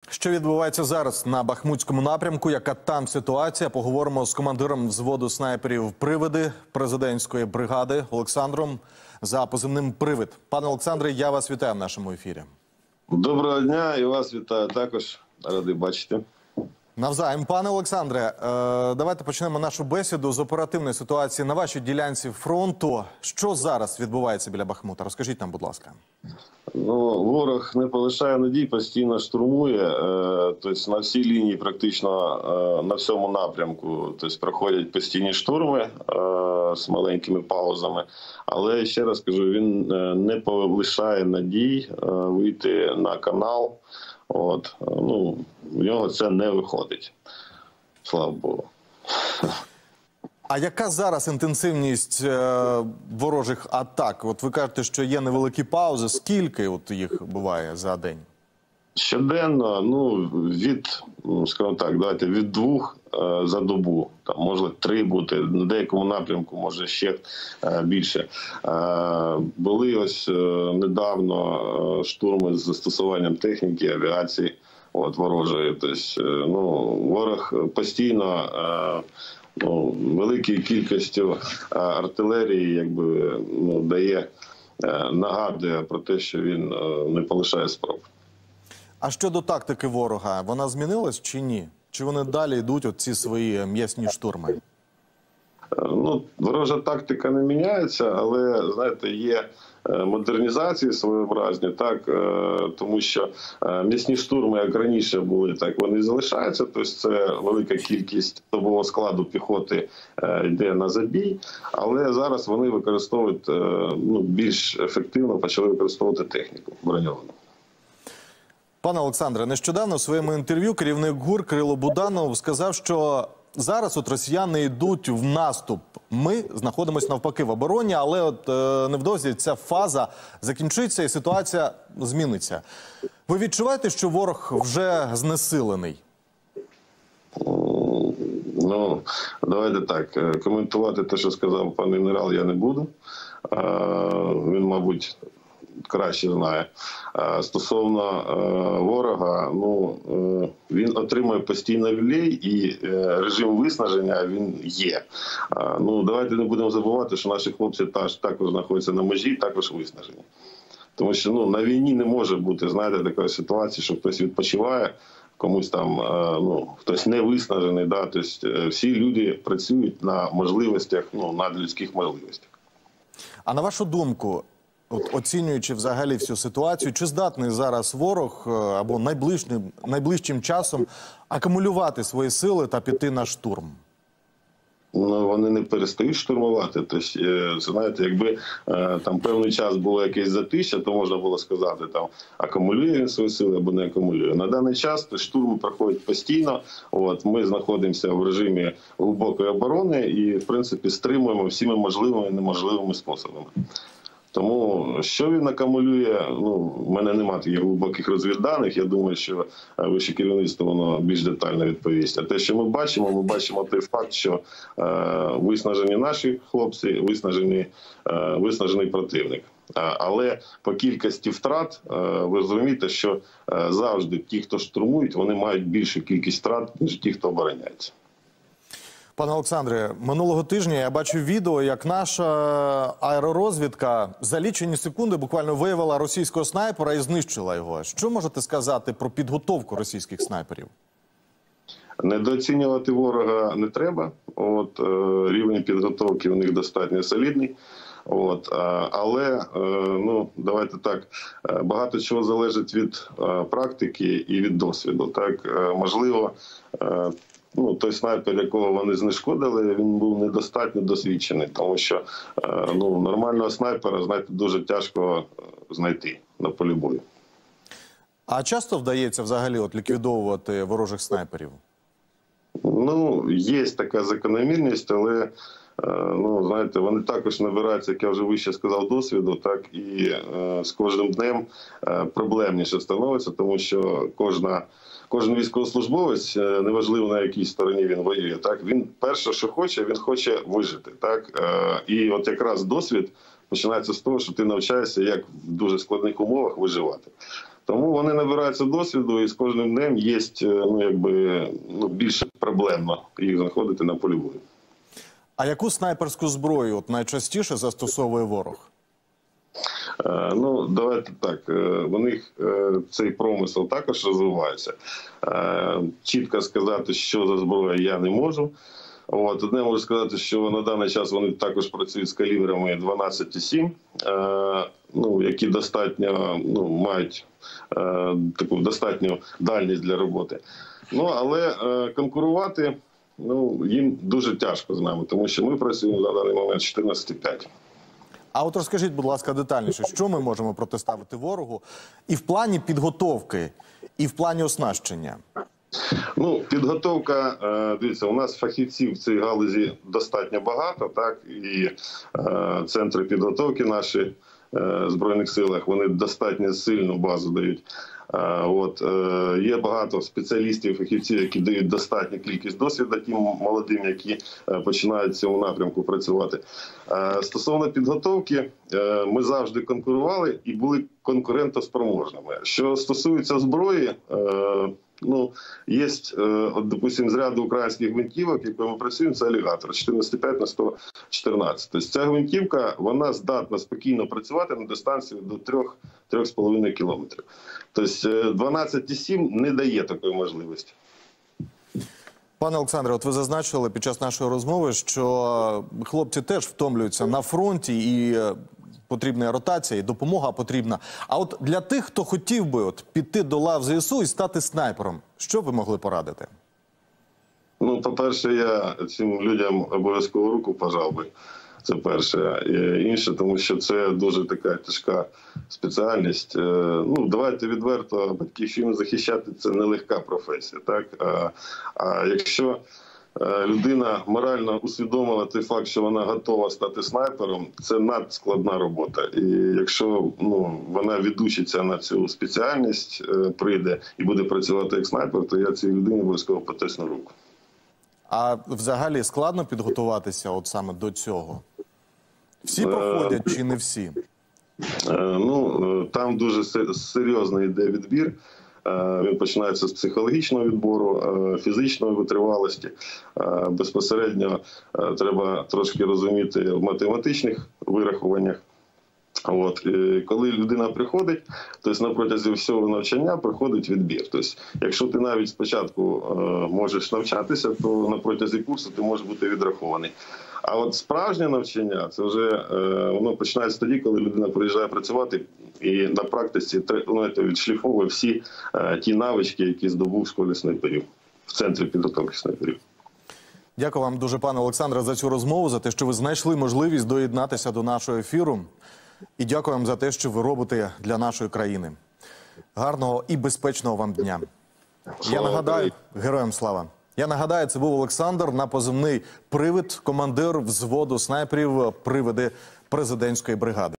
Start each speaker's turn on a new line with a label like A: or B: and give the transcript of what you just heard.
A: Що відбувається зараз на Бахмутському напрямку? Яка там ситуація? Поговоримо з командиром взводу снайперів «Привиди» президентської бригади Олександром за позивним «Привид». Пане Олександре, я вас вітаю в нашому ефірі.
B: Доброго дня, і вас вітаю також. Радий бачити.
A: Навзаєм. Пане Олександре, давайте почнемо нашу бесіду з оперативної ситуації на вашій ділянці фронту. Що зараз відбувається біля Бахмута? Розкажіть нам, будь ласка.
B: Ну, ворог не полишає надій, постійно штурмує. Тобто на всій лінії, практично на всьому напрямку, тобто проходять постійні штурми з маленькими паузами. Але, ще раз кажу, він не полишає надій вийти на канал. Ну, в нього це не виходить. Слава Богу.
A: А яка зараз інтенсивність ворожих атак? От ви кажете, що є невеликі паузи. Скільки от їх буває за день?
B: Щоденно, скажімо так, давайте, від 2 за добу. Там може 3 бути, на деякому напрямку може ще більше. Були ось недавно штурми з застосуванням техніки, авіації ворожої. Тобто, ворог постійно великою кількістю артилерії нагадує про те, що він не полишає спроб. А
A: щодо тактики ворога, вона змінилась чи ні? Чи вони далі йдуть ці свої м'ясні штурми?
B: Ворожа тактика не міняється, але, знаєте, є модернізації своєобразні, так, тому що м'ясні штурми, як раніше були, так вони залишаються, тобто це велика кількість особового складу піхоти йде на забій, але зараз вони використовують, більш ефективно почали використовувати техніку броньовану.
A: Пане Олександре, нещодавно в своєму інтерв'ю керівник ГУР Кирило Буданов сказав, що зараз росіяни йдуть в наступ. Ми знаходимося навпаки в обороні, але невдовзі ця фаза закінчиться і ситуація зміниться. Ви відчуваєте, що ворог вже знесилений?
B: Давайте так, коментувати те, що сказав пан генерал, я не буду. Він, мабуть, краще знає. Стосовно ворога, він отримує постійно люлей і режим виснаження він є. Давайте не будемо забувати, що наші хлопці також знаходяться на межі, також виснажені. Тому що на війні не може бути, знаєте, такої ситуації, що хтось відпочиває, комусь там, хтось не виснажений. Да? Тобто всі люди працюють на можливостях, надлюдських можливостях.
A: А на вашу думку, оцінюючи взагалі всю ситуацію, чи здатний зараз ворог або найближчим часом акумулювати свої сили та піти на штурм?
B: Вони не перестають штурмувати. Тобто, знаєте, якби там певний час було якесь затища, то можна було сказати, там акумулює він свої сили або не акумулює. На даний час штурми проходять постійно. Ми знаходимося в режимі глибокої оборони і, в принципі, стримуємо всіми можливими і неможливими способами. Тому, що він акумулює, в мене немає таких глибоких розвідданих. Я думаю, що вище керівництво воно більш детально відповість. А те, що ми бачимо той факт, що виснажені наші хлопці, виснажений противник. Але по кількості втрат, ви розумієте, що завжди ті, хто штурмують, вони мають більшу кількість втрат, ніж ті, хто обороняється.
A: Пане Олександре, минулого тижня я бачив відео, як наша аеророзвідка за лічені секунди буквально виявила російського снайпера і знищила його. Що можете сказати про підготовку російських снайперів?
B: Недооцінювати ворога не треба. Рівень підготовки у них достатньо солідний. Але, давайте так, багато чого залежить від практики і від досвіду. Так, можливо, той снайпер, якого вони знешкодили, він був недостатньо досвідчений, тому що нормального снайпера, знаєте, дуже тяжко знайти на полі бою.
A: А часто вдається взагалі ліквідовувати ворожих снайперів?
B: Є така закономірність, але знаєте, вони також набираються, як я вже вище сказав, досвіду, так і з кожним днем проблемніше становиться, тому що кожен військовослужбовець, неважливо на якій стороні він воює, так, він перше, що хоче, він хоче вижити, так, і якраз досвід починається з того, що ти навчаєшся, як в дуже складних умовах виживати. Тому вони набираються досвіду, і з кожним днем є більше проблемно їх знаходити на полі бою.
A: А яку снайперську зброю от найчастіше застосовує ворог?
B: Давайте так. У них цей промисел також розвивається. Чітко сказати, що за зброя, я не можу. Одне можу сказати, що на даний час вони також працюють з калібрами 12,7, які достатньо мають таку достатню дальність для роботи. Але конкурувати їм дуже тяжко з нами, тому що ми працюємо на даний момент 14,5.
A: А от розкажіть, будь ласка, детальніше, що ми можемо протиставити ворогу і в плані підготовки, і в плані оснащення?
B: Підготовка, дивіться, у нас фахівців в цій галузі достатньо багато, так, і центри підготовки наші в Збройних силах, вони достатньо сильну базу дають. Є багато спеціалістів, фахівців, які дають достатню кількість досвіду тим молодим, які починають в цьому напрямку працювати. Стосовно підготовки, ми завжди конкурували і були конкурентоспроможними. Що стосується зброї, є, допустим, з ряду українських гвинтівок, якою ми працюємо, це алігатор 14,5 на 114. Тобто ця гвинтівка, вона здатна спокійно працювати на дистанцію до 3-3,5 кілометрів. Тобто 12,7 не дає такої можливості.
A: Пане Олександре, от ви зазначили під час нашої розмови, що хлопці теж втомлюються на фронті і потрібна ротація, і допомога потрібна. А от для тих, хто хотів би піти до лав ЗСУ і стати снайпером, що ви могли порадити?
B: По-перше, я цим людям обов'язково руку пожав би. Це перше. Інше, тому що це дуже така тяжка спеціальність. Давайте відверто, батьківщину захищати – це нелегка професія. Так? А якщо людина морально усвідомила той факт, що вона готова стати снайпером, це надскладна робота. І якщо вона відучиться на цю спеціальність, прийде і буде працювати як снайпер, то я цій людині обов'язково потисну руку.
A: А взагалі складно підготуватися от саме до цього? Всі проходять чи не всі?
B: Там дуже серйозний йде відбір. Він починається з психологічного відбору, фізичної витривалості. Безпосередньо треба трошки розуміти в математичних вирахуваннях. Коли людина приходить, тобто на протязі всього навчання проходить відбір. Тобто, якщо ти навіть спочатку можеш навчатися, то на протязі курсу ти можеш бути відрахований. А от справжнє навчання, це вже воно починається тоді, коли людина приїжджає працювати і на практиці відшліфовує всі ті навички, які здобув в школі снайперів, в центрі підготовки снайперів.
A: Дякую вам дуже, пане Олександре, за цю розмову, за те, що ви знайшли можливість доєднатися до нашого ефіру. І дякую вам за те, що ви робите для нашої країни. Гарного і безпечного вам дня. Я нагадаю, героям слава. Я нагадаю, це був Олександр на позивний «Привид», командир взводу снайперів «Привиди» президентської бригади.